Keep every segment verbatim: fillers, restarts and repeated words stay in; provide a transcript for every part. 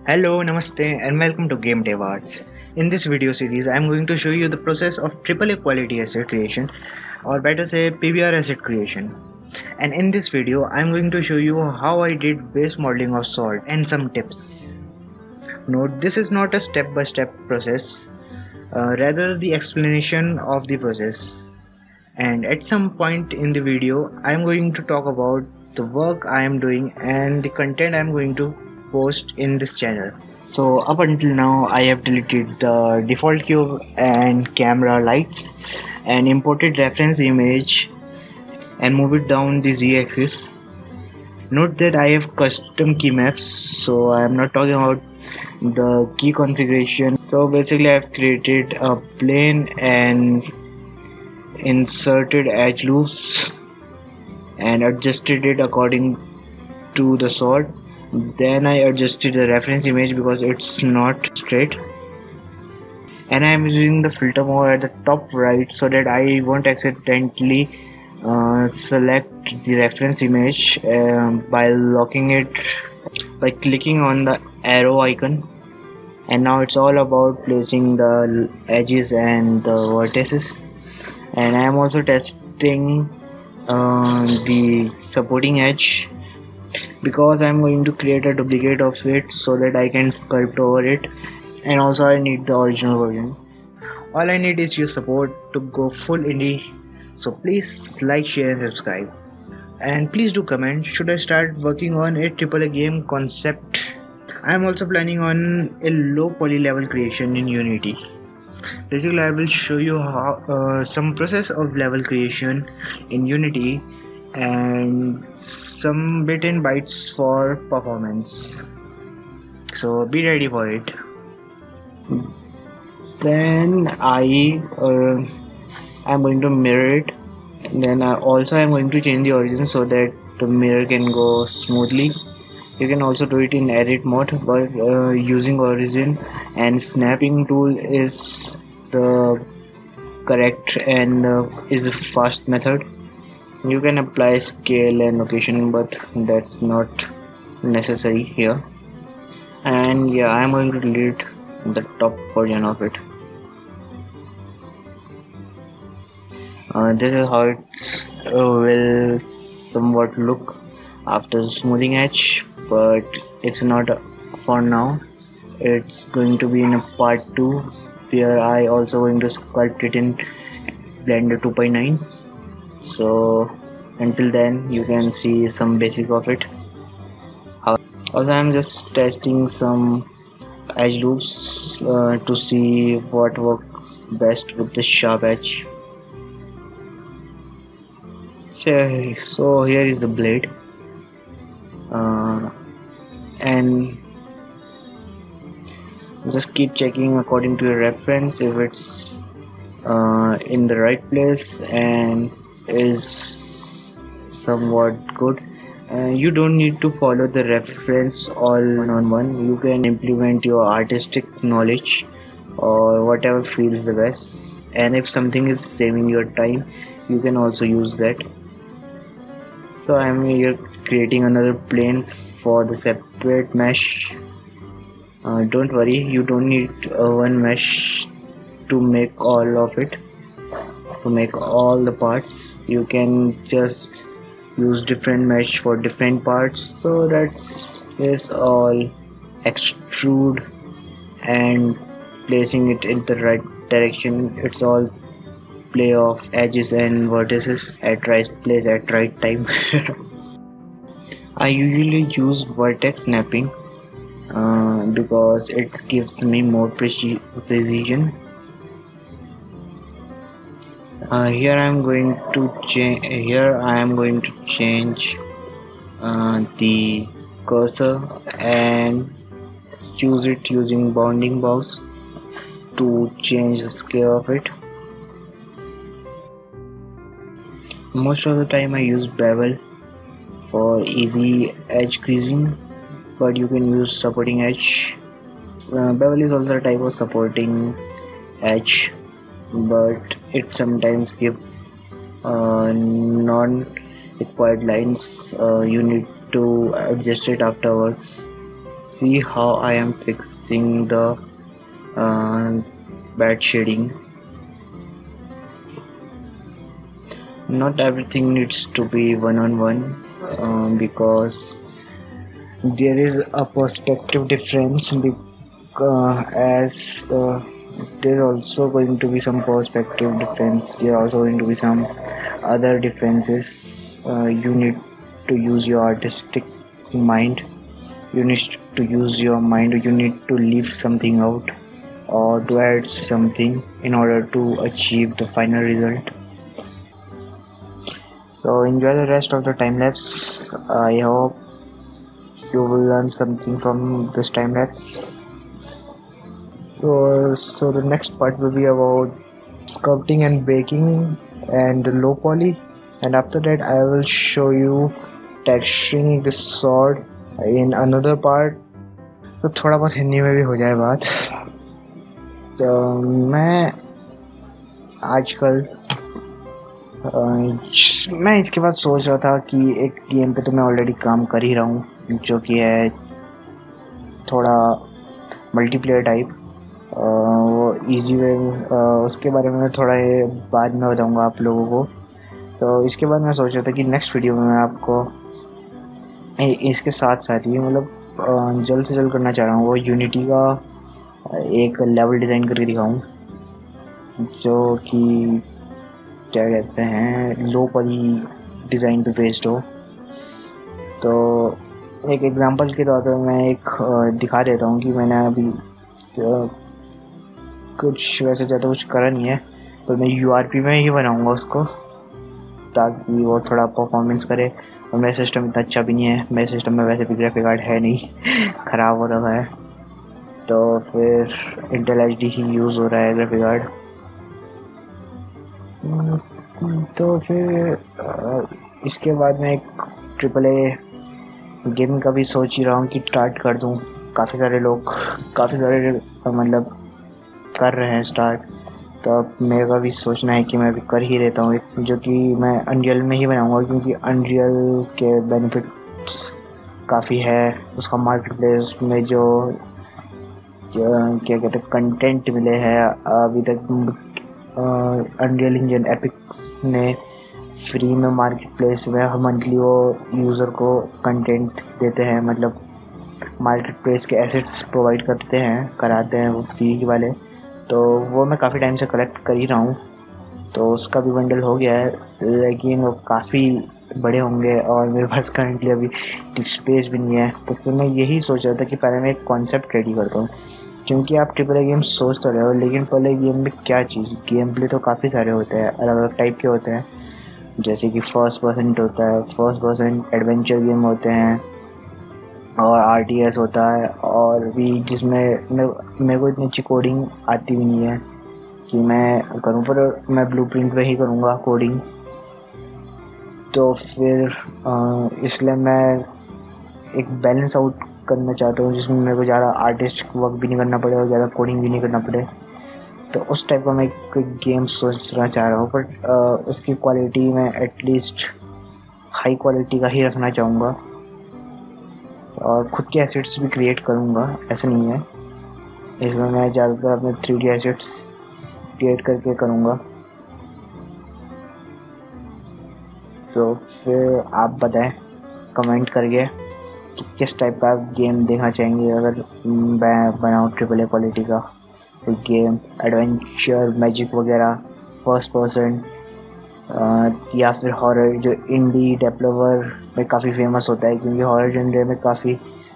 Hello, Namaste, and welcome to Game Dev Arts. In this video series, I am going to show you the process of triple A quality asset creation, or better say P B R asset creation. And in this video, I am going to show you how I did base modeling of salt and some tips. Note, this is not a step-by-step process, uh, rather the explanation of the process. And at some point in the video, I am going to talk about the work I am doing and the content I am going to post in this channel. So up until now I have deleted the default cube and camera lights and imported reference image and move it down the z-axis. Note that I have custom key maps, so I am not talking about the key configuration. So basically I have created a plane and inserted edge loops and adjusted it according to the sort. Then I adjusted the reference image because it's not straight, and I am using the filter mode at the top right so that I won't accidentally uh, select the reference image um, by locking it by clicking on the arrow icon. And now it's all about placing the edges and the vertices, and I am also testing uh, the supporting edge because I'm going to create a duplicate of it so that I can sculpt over it, and also I need the original version. All I need is your support to go full indie, so please like, share and subscribe. And please do comment, should I start working on a triple A game concept? I am also planning on a low poly level creation in Unity. Basically I will show you how uh, some process of level creation in Unity and some bit in bytes for performance, so be ready for it. Then I uh, I'm going to mirror it, and then I also I'm going to change the origin so that the mirror can go smoothly. You can also do it in edit mode, but uh, using origin and snapping tool is the correct and uh, is a fast method. You can apply scale and location, but that's not necessary here. And yeah, I'm going to delete the top version of it. Uh, this is how it uh, will somewhat look after smoothing edge, but it's not for now. It's going to be in a part two where I also going to sculpt it in Blender two point nine. So until then you can see some basic of it. Also I'm just testing some edge loops uh, to see what works best with the sharp edge. So, so here is the blade, uh, and just keep checking according to your reference if it's uh, in the right place and is somewhat good. Uh, you don't need to follow the reference all one on one. You can implement your artistic knowledge or whatever feels the best, and if something is saving your time you can also use that. So I am here creating another plane for the separate mesh. Uh, don't worry, you don't need uh, one mesh to make all of it, to make all the parts. You can just use different mesh for different parts. So that's is all extrude and placing it in the right direction. It's all play of edges and vertices at right place at right time. I usually use vertex snapping uh, because it gives me more preci precision. Uh, here I am going to change. Here I am going to change uh, the cursor and use it using bounding bows to change the scale of it. Most of the time I use bevel for easy edge creasing, but you can use supporting edge. Uh, bevel is also a type of supporting edge, but it sometimes gives uh, non-required lines. Uh, you need to adjust it afterwards. see how I am fixing the uh, bad shading. Not everything needs to be one-on-one, um, because there is a perspective difference, uh, as uh, there's also going to be some perspective difference. There are also going to be some other differences. Uh, you need to use your artistic mind. You need to use your mind. You need to leave something out or to add something in order to achieve the final result. So enjoy the rest of the time lapse. I hope you will learn something from this time lapse. So, so the next part will be about sculpting and baking and low poly, and after that I will show you texturing the sword in another part. तो थोड़ा बहुत हिंदी में भी हो जाए बात। तो मैं आजकल मैं इसके बाद सोच रहा था कि एक गेम पे तो मैं ऑलरेडी काम कर ही रहा हूँ, जो कि है थोड़ा मल्टीप्लेयर टाइप। वो इजी वे, उसके बारे में मैं थोड़ा बाद में बताऊँगा आप लोगों को। तो इसके बाद मैं सोच रहा था कि नेक्स्ट वीडियो में मैं आपको इसके साथ साथ ही मतलब जल्द से जल्द करना चाह रहा हूँ वो यूनिटी का एक लेवल डिज़ाइन करके दिखाऊँ, जो कि क्या कहते हैं लो पॉली डिज़ाइन पे बेस्ड हो। तो एक एग्जांपल के तौर पर मैं एक दिखा देता हूँ कि मैंने अभी तो कुछ वैसे ज़्यादा कुछ करा नहीं है, पर मैं यू आर पी में ही बनाऊँगा उसको, ताकि वो थोड़ा परफॉर्मेंस करे। और मेरा सिस्टम इतना अच्छा भी नहीं है, मेरे सिस्टम में वैसे भी ग्राफिक कार्ड है नहीं, ख़राब हो रहा है। तो फिर इंटेल एच डी ही यूज़ हो रहा है ग्राफिक कार्ड। तो फिर इसके बाद मैं एक ट्रिपल ए गेमिंग का भी सोच ही रहा हूँ कि स्टार्ट कर दूँ। काफ़ी सारे लोग काफ़ी सारे मतलब कर रहे हैं स्टार्ट, तो अब मेरा भी सोचना है कि मैं भी कर ही रहता हूँ, जो कि मैं अनरियल में ही बनाऊँगा, क्योंकि अनरियल के बेनिफिट्स काफ़ी है। उसका मार्केट प्लेस में जो क्या कहते हैं कंटेंट मिले हैं अभी तक, अनरियल इंजन एपिक ने फ्री में मार्केट प्लेस में हर मंथली वो यूज़र को कंटेंट देते हैं, मतलब मार्केट प्लेस के एसेट्स प्रोवाइड करते हैं कराते हैं वो फ्री वाले। तो वो मैं काफ़ी टाइम से कलेक्ट कर ही रहा हूँ, तो उसका भी बंडल हो गया है, लेकिन वो काफ़ी बड़े होंगे और मेरे पास करंटली अभी स्पेस भी नहीं है। तो फिर मैं यही सोच रहा था कि पहले मैं एक कॉन्सेप्ट रेडी करता हूँ, क्योंकि आप ट्रिपल ए गेम सोच तो रहे हो, लेकिन पहले गेम में क्या चीज़, गेम प्ले तो काफ़ी सारे होते हैं, अलग अलग टाइप के होते हैं। जैसे कि फर्स्ट पर्सन होता है, फर्स्ट पर्सन एडवेंचर गेम होते हैं, और आर टी एस होता है, और भी जिसमें मेरे को इतनी अच्छी कोडिंग आती भी नहीं है कि मैं करूँ, पर मैं ब्लूप्रिंट पे ही करूँगा कोडिंग। तो फिर इसलिए मैं एक बैलेंस आउट करना चाहता हूँ, जिसमें मेरे को ज़्यादा आर्टिस्ट वर्क भी नहीं करना पड़े और ज़्यादा कोडिंग भी नहीं करना पड़े। तो उस टाइप का मैं एक गेम सोचना चाह रहा हूँ, बट उसकी क्वालिटी मैं एटलीस्ट हाई क्वालिटी का ही रखना चाहूँगा, और ख़ुद के एसेट्स भी क्रिएट करूँगा, ऐसा नहीं है। इसमें मैं ज़्यादातर अपने थ्री डी एसेट्स क्रिएट करके करूँगा। तो फिर आप बताएं कमेंट करके कि किस टाइप का गेम देखना चाहेंगे। अगर मैं बनाऊँ ट्रिपल ए क्वालिटी का कोई गेम, एडवेंचर मैजिक वगैरह, फर्स्ट पर्सन, या फिर हॉरर, जो इंडी डेवलपर में काफ़ी फेमस होता है, क्योंकि हॉरर जनरे में काफ़ी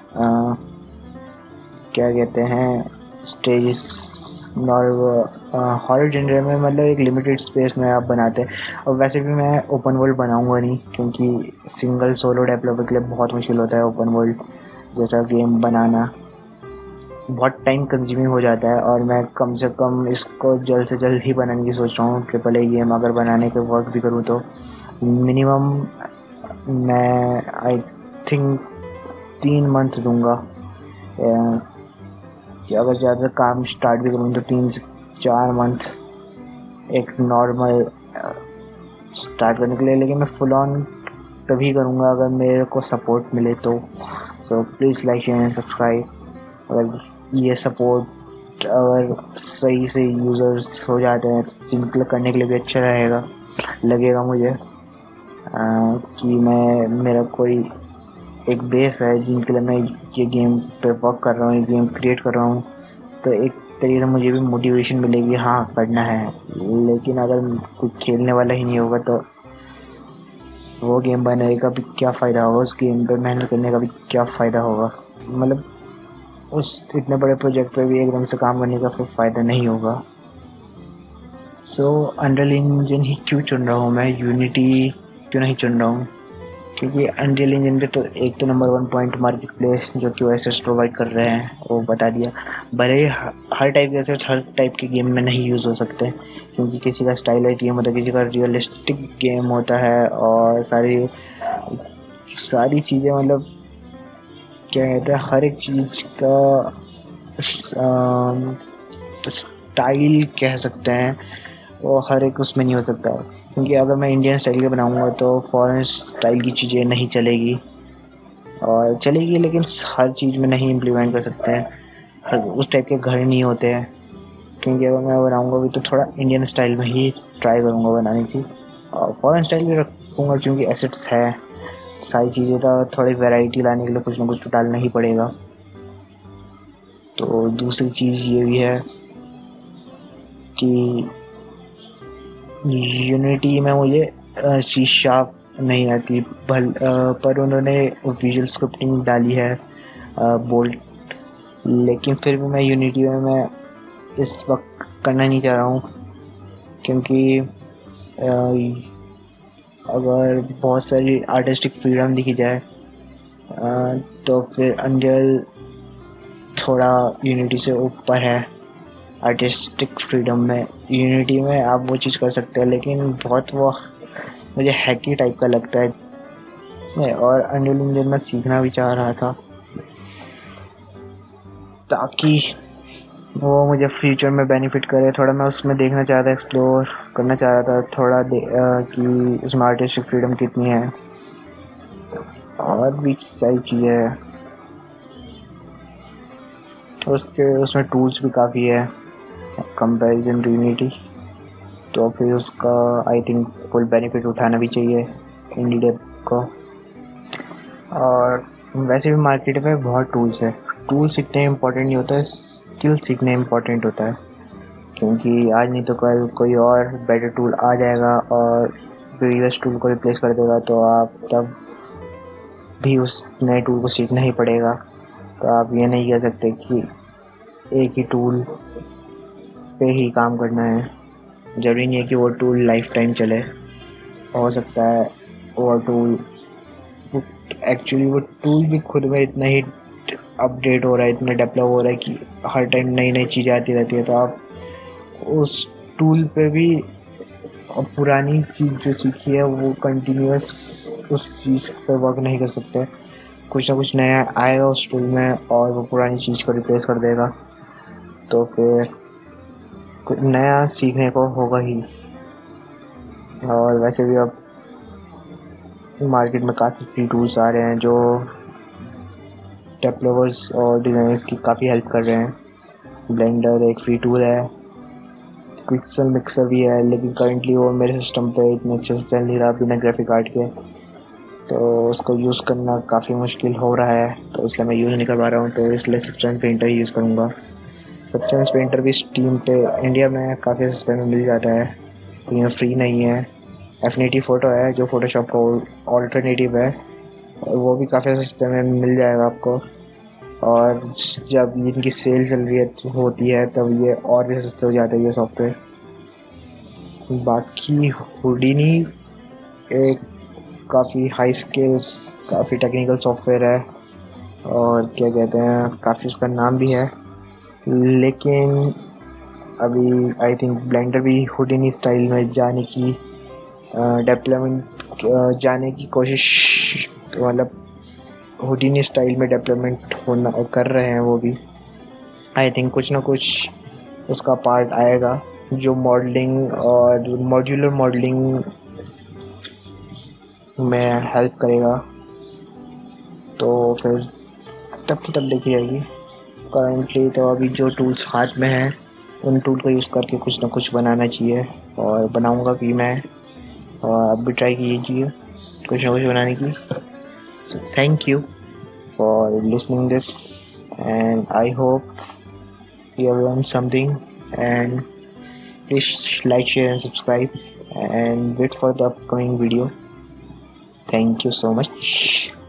क्या कहते हैं स्टेजेस, और हॉरर जनरे में मतलब एक लिमिटेड स्पेस में आप बनाते हैं। और वैसे भी मैं ओपन वर्ल्ड बनाऊंगा नहीं, क्योंकि सिंगल सोलो डेवलपर के लिए बहुत मुश्किल होता है ओपन वर्ल्ड जैसा गेम बनाना, बहुत टाइम कंज्यूमिंग हो जाता है। और मैं कम से कम इसको जल्द से जल्द ही बनाने की सोच रहा हूँ। ट्रिपल ए गेम अगर बनाने के वर्क भी करूँ तो मिनिमम मैं आई थिंक तीन मंथ दूंगा, कि अगर ज़्यादा काम स्टार्ट भी करूँ तो तीन से चार मंथ एक नॉर्मल स्टार्ट करने के लिए। लेकिन मैं फुल ऑन तभी करूँगा अगर मेरे को सपोर्ट मिले तो, so please like share and subscribe. अगर ये सपोर्ट अगर सही से यूज़र्स हो जाते हैं जिनके लिए करने के लिए भी अच्छा रहेगा लगेगा मुझे आ, कि मैं मेरा कोई एक बेस है जिनके लिए मैं ये गेम पे वर्क कर रहा हूँ, ये गेम क्रिएट कर रहा हूँ, तो एक तरीके से मुझे भी मोटिवेशन मिलेगी हाँ करना है। लेकिन अगर कुछ खेलने वाला ही नहीं होगा तो वो गेम बनाने का भी क्या फ़ायदा होगा, उस गेम पे मेहनत करने का भी क्या फ़ायदा होगा। मतलब उस इतने बड़े प्रोजेक्ट पे भी एकदम से काम करने का फिर फ़ायदा नहीं होगा। सो अनरियल इंजन ही क्यों चुन रहा हूँ मैं, यूनिटी क्यों नहीं चुन रहा हूँ? क्योंकि अनरियल इंजन पे तो एक तो number one point market place जो कि ओएसएस प्रोवाइड कर रहे हैं वो बता दिया। भले ही हर टाइप के एसेट्स हर टाइप के गेम में नहीं यूज़ हो सकते क्योंकि किसी का स्टाइलाइज गेम होता है, किसी का रियलिस्टिक गेम होता है और सारी सारी चीज़ें मतलब क्या कहते हैं हर एक चीज़ का स्टाइल कह सकते हैं वो हर एक उसमें नहीं हो सकता है। क्योंकि अगर मैं इंडियन स्टाइल के बनाऊंगा तो फॉरेन स्टाइल की चीज़ें नहीं चलेगी और चलेगी लेकिन हर चीज़ में नहीं इम्प्लीमेंट कर सकते हैं, हर उस टाइप के घर नहीं होते हैं। क्योंकि अगर मैं बनाऊंगा भी तो थोड़ा इंडियन स्टाइल में ही ट्राई करूंगा बनाने की और फॉरेन स्टाइल भी रखूँगा क्योंकि एसेट्स है सारी चीज़ें तो थोड़ी वैरायटी लाने के लिए कुछ ना कुछ तो डालना ही पड़ेगा। तो दूसरी चीज़ ये भी है कि यूनिटी में मुझे शीशा नहीं आती भल आ, पर उन्होंने विजुअल स्क्रिप्टिंग डाली है बोल्ट, लेकिन फिर भी मैं यूनिटी में मैं इस वक्त करना नहीं चाह रहा हूँ क्योंकि आ, अगर बहुत सारी आर्टिस्टिक फ्रीडम दिखी जाए आ, तो फिर अनरियल थोड़ा यूनिटी से ऊपर है आर्टिस्टिक फ्रीडम में। यूनिटी में आप वो चीज़ कर सकते हैं लेकिन बहुत वो मुझे हैकी टाइप का लगता है और अनरियल इंजन में सीखना भी चाह रहा था ताकि वो मुझे फ्यूचर में बेनिफिट करे। थोड़ा मैं उसमें देखना चाह रहा था, एक्सप्लोर करना चाह रहा था थोड़ा आ, कि उसमें आर्टिस्टिक फ्रीडम कितनी है और भी सारी चीज़ें है। उसके उसमें टूल्स भी काफ़ी है कंपैरिजन टू यूनिटी, तो फिर उसका आई थिंक फुल बेनिफिट उठाना भी चाहिए इंडी डेव को। और वैसे भी मार्केट में बहुत टूल्स है, टूल सीखने इम्पोर्टेंट नहीं होता है, स्किल सीखने इम्पोर्टेंट होता है क्योंकि आज नहीं तो कल कोई और बेटर टूल आ जाएगा और प्रीवियस टूल को रिप्लेस कर देगा, तो आप तब भी उस नए टूल को सीखना ही पड़ेगा। तो आप ये नहीं कह सकते कि एक ही टूल पे ही काम करना है, ज़रूरी नहीं है कि वो टूल लाइफ टाइम चले। हो सकता है वो टूल एक्चुअली वो टूल भी खुद में इतना ही अपडेट हो रहा है, इतना डेवलप हो रहा है कि हर टाइम नई नई चीज़ें आती रहती है, तो आप उस टूल पे भी पुरानी चीज़ जो सीखी है वो कंटिन्यूस उस चीज़ पे वर्क नहीं कर सकते। कुछ ना कुछ नया आएगा उस टूल में और वो पुरानी चीज़ को रिप्लेस कर देगा, तो फिर कुछ नया सीखने को होगा ही। और वैसे भी अब मार्केट में काफ़ी फ्री टूल्स आ रहे हैं जो डेवलपर्स और डिज़ाइनर्स की काफ़ी हेल्प कर रहे हैं। ब्लेंडर एक फ्री टूल है, क्विक्सेल मिक्सर भी है, लेकिन करंटली वो मेरे सिस्टम पे इतने अच्छे से चल नहीं रहा बिना ग्राफिक कार्ड के, तो उसको यूज़ करना काफ़ी मुश्किल हो रहा है, तो इसलिए मैं यूज़ नहीं कर पा रहा हूँ। तो इसलिए सब्सटेंस पेंटर ही यूज़ करूँगा। सब्सटेंस पेंटर भी स्टीम पे इंडिया में काफ़ी सस्ते में मिल जाता है, लेकिन फ्री नहीं है। एफिनिटी फ़ोटो है जो फोटोशॉप का ऑल्टरनेटिव है, वो भी काफ़ी सस्ते में मिल जाएगा आपको, और जब इनकी सेल चल रही है होती है तब ये और भी सस्ते हो जाते हैं ये सॉफ्टवेयर। बाकी हुडिनी एक काफ़ी हाई स्केल्स काफ़ी टेक्निकल सॉफ्टवेयर है और क्या कहते हैं काफ़ी उसका नाम भी है, लेकिन अभी आई थिंक ब्लेंडर भी हुडिनी स्टाइल में जाने की डेवलपमेंट जाने की कोशिश, मतलब हुडिनी स्टाइल में डेवलपमेंट होना कर रहे हैं वो भी। आई थिंक कुछ ना कुछ उसका पार्ट आएगा जो मॉडलिंग और मॉड्यूलर मॉडलिंग में हेल्प करेगा, तो फिर तब की तब देखी जाएगी। करंटली तो अभी जो टूल्स हाथ में हैं उन टूल का यूज़ करके कुछ ना कुछ बनाना चाहिए, और बनाऊंगा भी मैं, और आप भी ट्राई कीजिए कुछ ना कुछ बनाने की। Thank you for listening this, and I hope you have learned something, and please like, share and subscribe, and wait for the upcoming video. Thank you so much.